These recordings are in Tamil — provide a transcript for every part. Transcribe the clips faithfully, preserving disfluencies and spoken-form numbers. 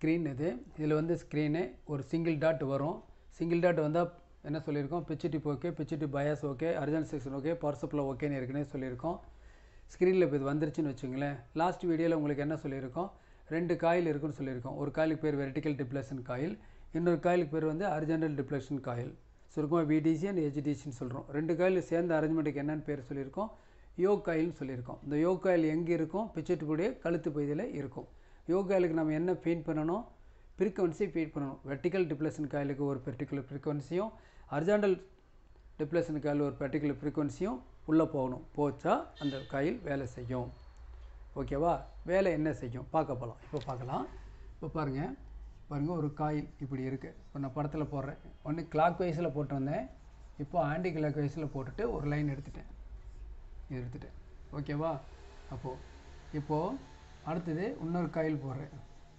ஸ்க்ரீன் இது இதில் வந்து ஸ்க்ரீனு ஒரு சிங்கிள் டாட் வரும். சிங்கிள் டாட் வந்தால் என்ன சொல்லியிருக்கோம், பிச்சு டிப் ஓகே, பிச்சு டிப் bias okay, urgent section okay, power supply ஓகேன்னு ஏற்கனவே சொல்லியிருக்கோம். ஸ்க்ரீனில் இப்போ இது வந்துருச்சுன்னு வச்சுங்களேன். லாஸ்ட் வீடியோவில் உங்களுக்கு என்ன சொல்லியிருக்கோம், ரெண்டு காயில் இருக்குன்னு சொல்லியிருக்கோம். ஒரு காயிலுக்கு பேர் வெர்டிக்கல் டிப்ளேஷன் காயில், இன்னொரு காயிலுக்கு பேர் வந்து ஹாரிசான்டல் டிப்ளேஷன் காயில். சுருக்கமாக விடிசி அண்ட் ஹெச்டிசின்னு சொல்கிறோம். ரெண்டு காயில் சேர்ந்த அரேஞ்ச்மெண்ட்டுக்கு என்னென்னு பேர் சொல்லியிருக்கோம், யோக் காயில்னு சொல்லியிருக்கோம். இந்த யோக் காயில் எங்கே இருக்கும், பிச்சு டிப்புடைய கழுத்து பகுதியில் இருக்கும். யோக் காயிலுக்கு நம்ம என்ன ஃபீட் பண்ணணும், ஃப்ரீக்வன்சி ஃபீட் பண்ணணும். வெர்டிக்கல் டிப்ளேஷன் காயிலுக்கு ஒரு பர்டிகுலர் ஃப்ரீக்வன்சியும், ஹாரிசான்டல் டிப்ளேஷன் காயில் ஒரு பர்டிகுலர் ஃப்ரீக்வன்சியும் உள்ளே போகணும். போச்சா அந்த காயில் வேலை செய்யும். ஓகேவா, வேலை என்ன செய்யும் பார்க்க போகலாம். இப்போ பார்க்கலாம். இப்போ பாருங்கள் பாருங்கள் ஒரு காயில் இப்படி இருக்குது. இப்போ நான் படத்தில் போடுறேன். ஒன்று கிளாக் வைஸில் போட்டு வந்தேன், இப்போ ஆன்டி கிளாக் வைஸில் போட்டுட்டு ஒரு லைன் எடுத்துட்டேன், இது எடுத்துட்டேன். ஓகேவா, அப்போது இப்போது அடுத்தது இன்னொரு காயில் போடுறேன்.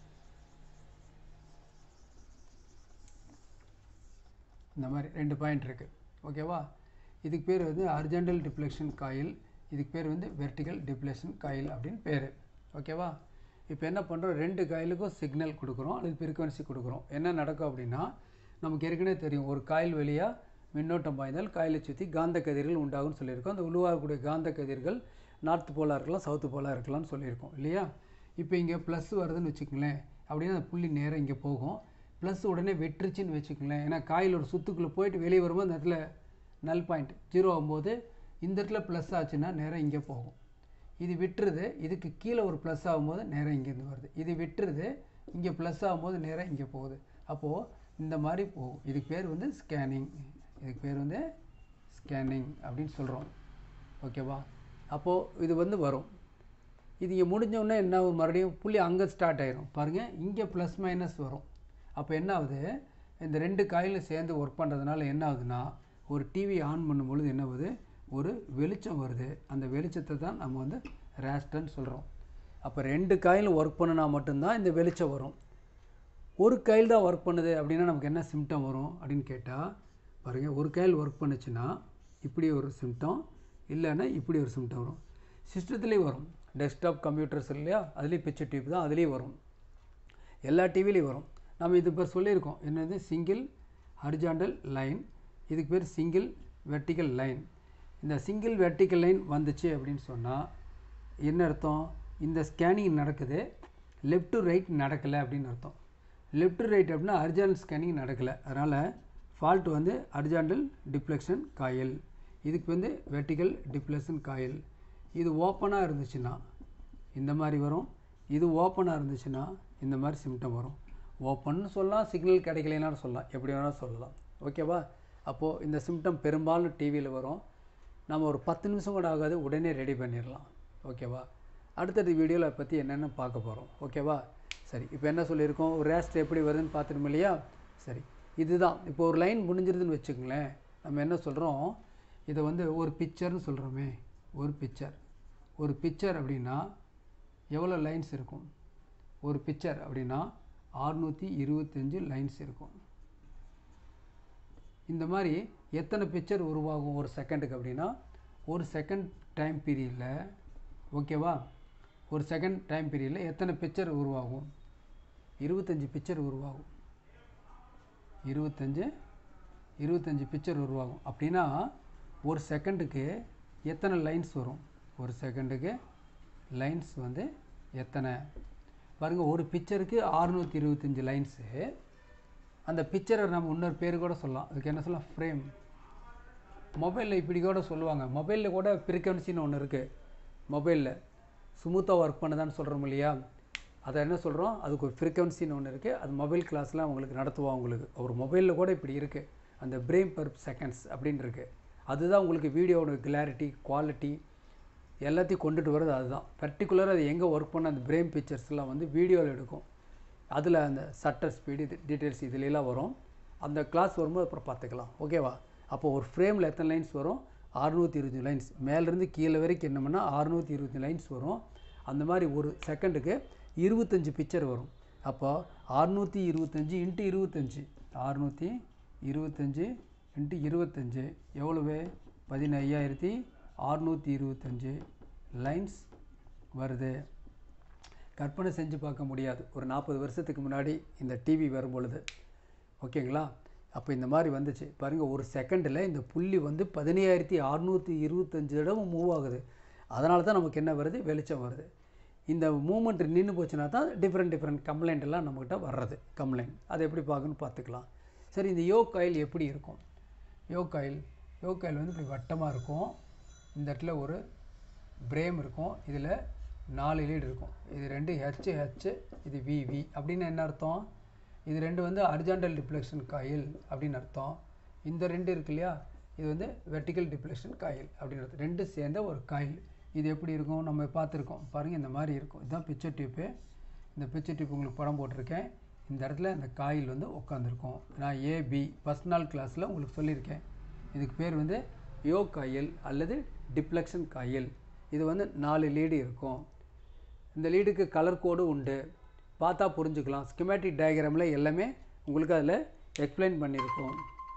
இந்த மாதிரி ரெண்டு பாயிண்ட் இருக்குது. ஓகேவா, இதுக்கு பேர் வந்து ஹாரிசான்டல் டிப்ளேஷன் காயில், இதுக்கு பேர் வந்து வெர்டிக்கல் டிப்ளேஷன் காயில் அப்படின்னு பேர். ஓகேவா, இப்போ என்ன பண்ணுறோம், ரெண்டு காயிலுக்கும் சிக்னல் கொடுக்குறோம், அது ஃப்ரீக்வன்சி கொடுக்குறோம். என்ன நடக்கும் அப்படின்னா, நமக்கு ஏற்கனவே தெரியும், ஒரு காயில் வழியாக மின்னோட்டம் பாய்ந்தால் காயிலை சுற்றி காந்த கதிர்கள் உண்டாகும்னு சொல்லியிருக்கோம். அந்த உருவாகக்கூடிய காந்த கதிர்கள் நார்த் போலாக இருக்கலாம், சவுத்து போலாக இருக்கலாம்னு சொல்லியிருக்கோம் இல்லையா. இப்போ இங்கே ப்ளஸ் வருதுன்னு வச்சுக்கோங்களேன், அப்படின்னா அந்த புள்ளி நேரம் இங்கே போகும். ப்ளஸ் உடனே வெட்டுருச்சுன்னு வச்சுக்கோங்களேன், ஏன்னா காயில் ஒரு சுற்றுக்குள்ளே போயிட்டு வெளியே வரும்போது அந்த இடத்துல நல் பாயிண்ட் ஜீரோ ஆகும்போது இந்த இடத்துல ப்ளஸ் ஆச்சுன்னா நேரம் இங்கே போகும். இது விட்டுருது, இதுக்கு கீழே ஒரு ப்ளஸ் ஆகும்போது நேரம் இங்கேருந்து வருது. இது விட்டுருது, இங்கே ப்ளஸ் ஆகும்போது நேரம் இங்கே போகுது. அப்போது இந்த மாதிரி போகும். இதுக்கு பேர் வந்து ஸ்கேனிங், இதுக்கு பேர் வந்து ஸ்கேனிங் அப்படின்னு சொல்கிறோம். ஓகேவா, அப்போது இது வந்து வரும். இது இங்கே முடிஞ்சோடனே என்ன ஆகும், மறுபடியும் புள்ளி அங்கே ஸ்டார்ட் ஆகிரும். பாருங்கள், இங்கே ப்ளஸ் மைனஸ் வரும். அப்போ என்ன ஆகுது, இந்த ரெண்டு காயிலும் சேர்ந்து ஒர்க் பண்ணுறதுனால என்ன ஆகுதுன்னா, ஒரு டிவி ஆன் பண்ணும்பொழுது என்ன ஆகுது, ஒரு வெளிச்சம் வருது. அந்த வெளிச்சத்தை தான் நம்ம வந்து ரேஸ்டர்ன்னு சொல்கிறோம். அப்போ ரெண்டு காயிலும் ஒர்க் பண்ணினா மட்டும்தான் இந்த வெளிச்சம் வரும். ஒரு காயில் தான் ஒர்க் பண்ணுது அப்படின்னா நமக்கு என்ன சிம்டம் வரும் அப்படின்னு கேட்டால், பாருங்கள், ஒரு காயில் ஒர்க் பண்ணுச்சுன்னா இப்படி ஒரு சிம்டம், இல்லைன்னா இப்படி ஒரு சிம்டம் வரும். சிஸ்டத்துலேயும் வரும், டெஸ்க்டாப் கம்ப்யூட்டர்ஸ் இல்லையா, அதுலேயும் பிக்சர் டியூப் தான், அதுலேயும் வரும், எல்லா டிவிலையும் வரும். நம்ம இது இப்போ சொல்லியிருக்கோம், என்னது சிங்கிள் ஹாரிசான்டல் லைன், இதுக்கு பேர் சிங்கிள் வெர்டிக்கல் லைன். இந்த சிங்கிள் வெர்டிக்கல் லைன் வந்துச்சு அப்படின்னு சொன்னால் என்ன அர்த்தம், இந்த ஸ்கேனிங் நடக்குது, லெஃப்ட் டு ரைட் நடக்கலை அப்படின்னு அர்த்தம். லெஃப்ட் டு ரைட் அப்படின்னா ஹாரிசான்டல் ஸ்கேனிங் நடக்கலை, அதனால் ஃபால்ட் வந்து ஹாரிசான்டல் டிப்ளேஷன் காயில். இதுக்கு வந்து வெர்டிக்கல் டிப்ளேஷன் காயில். இது ஓப்பனாக இருந்துச்சுன்னா இந்த மாதிரி வரும், இது ஓப்பனாக இருந்துச்சுன்னா இந்த மாதிரி சிம்டம் வரும். ஓப்பன்னு சொல்லலாம், சிக்னல் கிடைக்கலனாலும் சொல்லலாம், எப்படி வேணாலும் சொல்லலாம். ஓகேவா, அப்போது இந்த சிம்டம் பெரும்பாலும் டிவியில் வரும். நம்ம ஒரு பத்து நிமிஷம் கூட ஆகாது, உடனே ரெடி பண்ணிடலாம். ஓகேவா, அடுத்தடுத்த வீடியோவில் அதை பற்றி என்னென்னு பார்க்க போகிறோம். ஓகேவா, சரி. இப்போ என்ன சொல்லியிருக்கோம், ஒரு ரேஸ்டர் எப்படி வருதுன்னு பார்த்துருமோ இல்லையா. சரி, இதுதான் இப்போ ஒரு லைன் முடிஞ்சிருதுன்னு வச்சுக்கோங்களேன், நம்ம என்ன சொல்கிறோம், இதை வந்து ஒரு பிக்சர்னு சொல்கிறோமே. ஒரு பிக்சர் ஒரு பிக்சர் அப்படின்னா எவ்வளோ லைன்ஸ் இருக்கும், ஒரு பிக்சர் அப்படின்னா அறுநூற்றி இருபத்தஞ்சு லைன்ஸ் இருக்கும். இந்த மாதிரி எத்தனை பிக்சர் உருவாகும் ஒரு செகண்டுக்கு அப்படின்னா, ஒரு செகண்ட் டைம் பீரியடில், ஓகேவா, ஒரு செகண்ட் டைம் பீரியடில் எத்தனை பிக்சர் உருவாகும், இருபத்தஞ்சி பிக்சர் உருவாகும். இருபத்தஞ்சு இருபத்தஞ்சி பிக்சர் உருவாகும். அப்படின்னா ஒரு செகண்டுக்கு எத்தனை லைன்ஸ் வரும், ஒரு செகண்டுக்கு லைன்ஸ் வந்து எத்தனை பாருங்கள், ஒரு பிக்சருக்கு அறுநூற்றி இருபத்தஞ்சி லைன்ஸு. அந்த பிக்சரை நம்ம இன்னொரு பேர் கூட சொல்லலாம், அதுக்கு என்ன சொல்லலாம், ஃப்ரேம். மொபைலில் இப்படி கூட சொல்லுவாங்க, மொபைலில் கூட ஃப்ரீக்வன்சின்னு ஒன்று இருக்குது. மொபைலில் ஸ்மூத்தாக ஒர்க் பண்ணுதான்னு சொல்கிறோம் இல்லையா, அதை என்ன சொல்கிறோம், அதுக்கு ஒரு ஃப்ரீக்வன்சின்னு ஒன்று இருக்குது. அது மொபைல் கிளாஸ்லாம் உங்களுக்கு நடத்துவோம். உங்களுக்கு ஒரு மொபைலில் கூட இப்படி இருக்குது, அந்த பிரேம் பர் செகண்ட்ஸ் அப்படின்னு இருக்குது. அதுதான் உங்களுக்கு வீடியோவோட கிளாரிட்டி, குவாலிட்டி எல்லாத்தையும் கொண்டுட்டு வர்றது அதுதான். பர்டிகுலராக அது எங்கே ஒர்க் பண்ண அந்த பிரேம் பிக்சர்ஸ்லாம் வந்து வீடியோவில் எடுக்கும். அதில் அந்த சட்டர் ஸ்பீடு டீட்டெயில்ஸ் இதுலாம் வரும். அந்த கிளாஸ் வரும்போது அப்புறம் பார்த்துக்கலாம். ஓகேவா, அப்போது ஒரு ஃப்ரேமில் எத்தனை லைன்ஸ் வரும், அறுநூற்றி இருபத்தஞ்சு லைன்ஸ். மேலேருந்து கீழே வரைக்கும் என்ன பண்ணால் அறுநூற்றி இருபத்தஞ்சு லைன்ஸ் வரும். அந்த மாதிரி ஒரு செகண்டுக்கு இருபத்தஞ்சி பிக்சர் வரும். அப்போ அறுநூற்றி இருபத்தஞ்சி இன்ட்டு இருபத்தஞ்சி, அறுநூற்றி இருபத்தஞ்சி இன்ட்டு இருபத்தஞ்சி எவ்வளவு, பதினையாயிரத்தி அறுநூற்றி இருபத்தஞ்சி லைன்ஸ் வருது. கற்பனை செஞ்சு பார்க்க முடியாது. ஒரு நாற்பது வருஷத்துக்கு முன்னாடி இந்த டிவி வரும்பொழுது, ஓகேங்களா? அப்போ இந்த மாதிரி வந்துச்சு பாருங்கள். ஒரு செகண்டில் இந்த புள்ளி வந்து பதினையாயிரத்தி அறுநூற்றி இருபத்தஞ்சி தடவை மூவ் ஆகுது. அதனால தான் நமக்கு என்ன வருது, வெளிச்சம் வருது. இந்த மூமெண்ட் நின்று போச்சுன்னா தான் டிஃப்ரெண்ட் டிஃப்ரெண்ட் கம்ப்ளைண்ட் எல்லாம் நம்மக்கிட்ட வர்றது. கம்ப்ளைண்ட் அதை எப்படி பார்க்கணும்னு பார்த்துக்கலாம். சரி, இந்த யோக் காயில் எப்படி இருக்கும்? யோக் காயில் யோக் காயில் வந்து இப்படி வட்டமாக இருக்கும். இந்த இடத்துல ஒரு பிரேம் இருக்கும். இதில் நாலு லீடு இருக்கும். இது ரெண்டு ஹெச் ஹெச், இது வி வி அப்படின்னு என்ன அர்த்தம்? இது ரெண்டு வந்து ஹரிசாண்டல் டிப்ளெக்ஷன் காயில் அப்படின்னு அர்த்தம். இந்த ரெண்டு இருக்கு இல்லையா, இது வந்து வெர்டிக்கல் டிப்ளெக்ஷன் காயில் அப்படின்னு அர்த்தம். ரெண்டு சேர்ந்த ஒரு காயில். இது எப்படி இருக்கும் நம்ம பார்த்துருக்கோம் பாருங்கள். இந்த மாதிரி இருக்கும். இதுதான் பிக்சர் டியூப்பு. இந்த பிக்சர் டியூப் உங்களுக்கு படம் போட்டிருக்கேன். இந்த இடத்துல இந்த காயில் வந்து உட்காந்துருக்கும். நான் ஏபி ஃபஸ்ட் நாள் கிளாஸில் உங்களுக்கு சொல்லியிருக்கேன். இதுக்கு பேர் வந்து யோக் காயில் அல்லது டிப்ளெக்ஷன் காயில். இது வந்து நாலு லீடு இருக்கும். இந்த லீடுக்கு கலர் கோடு உண்டு. பார்த்தா புரிஞ்சுக்கலாம். ஸ்கிமேட்டிக் டயக்ராமில் எல்லாமே உங்களுக்கு அதில் எக்ஸ்பிளைன் பண்ணியிருக்கோம்.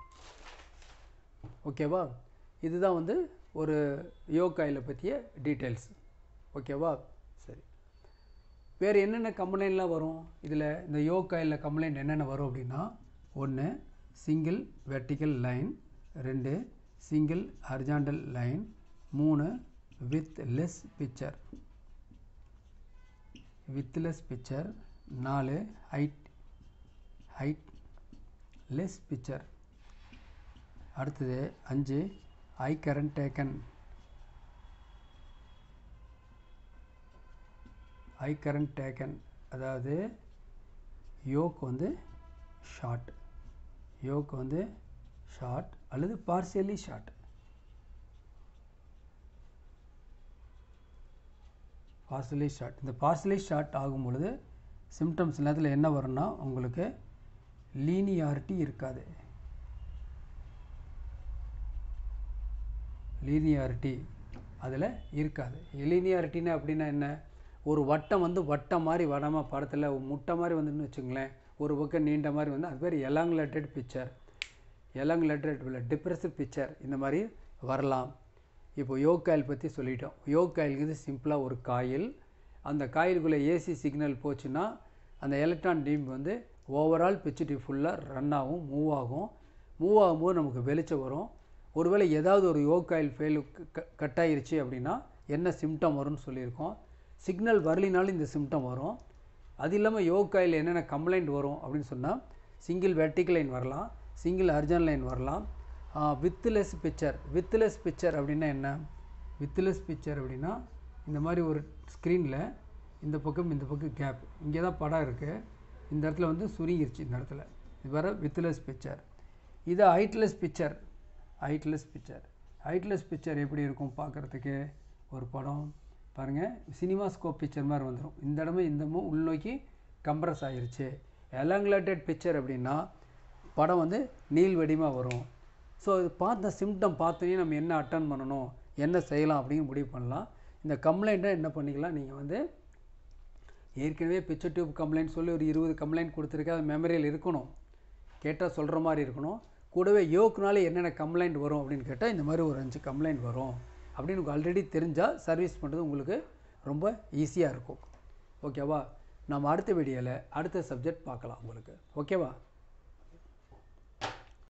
ஓகேவா? இதுதான் வந்து ஒரு யோக் காயிலை பற்றிய டீட்டெயில்ஸ். ஓகேவா? சரி, வேறு என்னென்ன கம்ப்ளைண்ட்லாம் வரும் இதில்? இந்த யோக் காயிலில் கம்ப்ளைண்ட் என்னென்ன வரும் அப்படின்னா, ஒன்று சிங்கிள் வெர்டிக்கல் லைன், ரெண்டு சிங்கிள் ஹரிசாண்டல் லைன், மூணு width less picture width less picture, நாலு ஹைட் ஹைட் லெஸ் பிக்சர். அடுத்தது அஞ்சு I current taken I current taken அதாவது யோக் வந்து ஷார்ட் யோக் வந்து ஷார்ட் அல்லது பார்சியலி ஷார்ட். பார்சியலி ஷார்ட் இந்த பார்சியலி ஷார்ட் ஆகும் பொழுது சிம்டம்ஸ் நேரத்தில் என்ன வரும்னா, உங்களுக்கு லீனியாரிட்டி இருக்காது. லீனியாரிட்டி அதில் இருக்காது. லீனியாரிட்டின்னா அப்படின்னா என்ன? ஒரு வட்டம் வந்து வட்டம் மாதிரி வடமாக படத்தில் முட்டை மாதிரி வந்துன்னு வச்சுங்களேன், ஒரு பக்கம் நீண்ட மாதிரி வந்து அது பேர் எலாங்குலேட்டட் பிக்சர். எலாங்குலேட்டட் இல்லை டிப்ரெசிவ் பிக்சர் இந்த மாதிரி வரலாம். இப்போ யோக் காயில் பற்றி சொல்லிட்டோம். யோக் காயிலுக்கு இது சிம்பிளாக ஒரு காயில். அந்த காயிலுக்குள்ளே ஏசி சிக்னல் போச்சுன்னா அந்த எலக்ட்ரான் பீம் வந்து ஓவரால் பிக்சர் ஃபுல்லாக ரன் ஆகும், மூவ் ஆகும். மூவ் ஆகும்போது நமக்கு வெளிச்சம் வரும். ஒருவேளை ஏதாவது ஒரு யோக் காயில் ஃபெயில் கட் ஆகிருச்சு அப்படின்னா என்ன சிம்டம் வரும்னு சொல்லியிருக்கோம். சிக்னல் வரலினாலும் இந்த சிம்டம் வரும். அது இல்லாமல் யோக் காயில் என்னென்ன கம்ப்ளைண்ட் வரும் அப்படின்னு சொன்னால், சிங்கிள் வெர்டிக்கல் லைன் வரலாம், சிங்கிள் ஹரிசாண்டல் லைன் வரலாம், வித்லெஸ் பிக்சர். வித்லெஸ் பிக்சர் அப்படின்னா என்ன? வித்லெஸ் பிக்சர் அப்படின்னா இந்த மாதிரி ஒரு ஸ்க்ரீனில் இந்த பக்கம் இந்த பக்கம் கேப், இங்கே தான் படம் இருக்குது, இந்த இடத்துல வந்து சுருங்கிருச்சு. இந்த இடத்துல இது வர வித்லெஸ் பிக்சர். இது height less picture. Height less picture height less picture எப்படி இருக்கும் பார்க்குறதுக்கு? ஒரு படம் பாருங்கள், சினிமாஸ்கோப் பிக்சர் மாதிரி வந்துடும். இந்த இடமே இந்தமும் உள்நோக்கி கம்ப்ரஸ் ஆகிருச்சு. எலாங்குலேட்டட் பிக்சர் அப்படின்னா படம் வந்து நீள் வடிவமாக வரும். ஸோ இது பார்த்த சிம்டம் பார்த்தோன்னே நம்ம என்ன அட்டன் பண்ணணும், என்ன செய்யலாம் அப்படின்னு முடிவு பண்ணலாம். இந்த கம்ப்ளைண்ட்டை என்ன பண்ணிக்கலாம், நீங்கள் வந்து ஏற்கனவே பிக்சர் டியூப் கம்ப்ளைண்ட் சொல்லி ஒரு இருபது கம்ப்ளைண்ட் கொடுத்துருக்கேன். அது மெமரியில் இருக்கணும், கேட்டால் சொல்கிற மாதிரி இருக்கணும். கூடவே யோக்குனால என்னென்ன கம்ப்ளைண்ட் வரும் அப்படின்னு கேட்டால் இந்த மாதிரி ஒரு அஞ்சு கம்ப்ளைண்ட் வரும் அப்படின்னு உங்களுக்கு ஆல்ரெடி தெரிஞ்சால் சர்வீஸ் பண்ணுறது உங்களுக்கு ரொம்ப ஈஸியாக இருக்கும். ஓகேவா? நம்ம அடுத்த வீடியோவில் அடுத்த சப்ஜெக்ட் பார்க்கலாம் உங்களுக்கு. ஓகேவா?